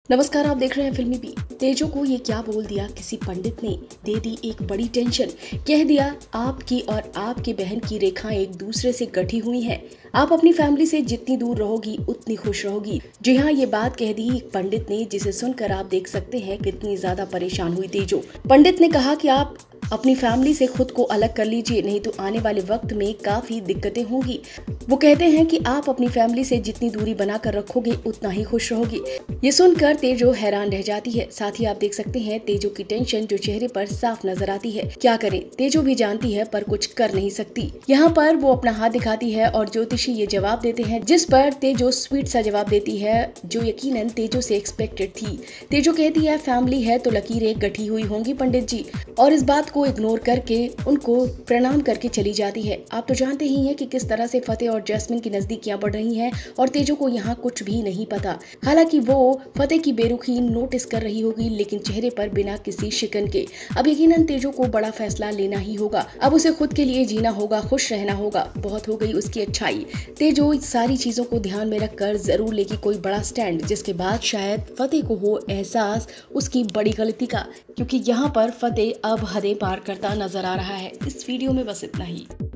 नमस्कार, आप देख रहे हैं फिल्मी बी। तेजो को ये क्या बोल दिया किसी पंडित ने, दे दी एक बड़ी टेंशन। कह दिया आपकी और आपके बहन की रेखाएं एक दूसरे से गठी हुई हैं। आप अपनी फैमिली से जितनी दूर रहोगी उतनी खुश रहोगी। जी हाँ, ये बात कह दी एक पंडित ने, जिसे सुनकर आप देख सकते हैं कितनी ज्यादा परेशान हुई तेजो। पंडित ने कहा कि आप अपनी फैमिली से खुद को अलग कर लीजिए, नहीं तो आने वाले वक्त में काफी दिक्कतें होंगी। वो कहते हैं कि आप अपनी फैमिली से जितनी दूरी बनाकर रखोगे उतना ही खुश रहोगे। ये सुनकर तेजो हैरान रह जाती है। साथ ही आप देख सकते हैं तेजो की टेंशन जो चेहरे पर साफ नजर आती है। क्या करे, तेजो भी जानती है पर कुछ कर नहीं सकती। यहाँ पर वो अपना हाथ दिखाती है और ज्योतिषी ये जवाब देते हैं, जिस पर तेजो स्वीट सा जवाब देती है जो यकीनन तेजो से एक्सपेक्टेड थी। तेजो कहती है फैमिली है तो लकीरें गठी हुई होंगी पंडित जी, और इस बात को इग्नोर करके उनको प्रणाम करके चली जाती है। आप तो जानते ही हैं कि किस तरह से फतेह और जैस्मिन की नजदीकियां बढ़ रही हैं और तेजो को यहाँ कुछ भी नहीं पता। हालांकि वो फतेह की बेरुखी नोटिस कर रही होगी, लेकिन चेहरे पर बिना किसी शिकन के। अब यकीनन तेजो को बड़ा फैसला लेना ही होगा। अब उसे खुद के लिए जीना होगा, खुश रहना होगा। बहुत हो गई उसकी अच्छाई। तेजो सारी चीजों को ध्यान में रखकर जरूर लेगी कोई बड़ा स्टैंड, जिसके बाद शायद फतेह को हो एहसास उसकी बड़ी गलती का, क्योंकि यहाँ पर फतेह अब हदें पार करता नजर आ रहा है। इस वीडियो में बस इतना ही।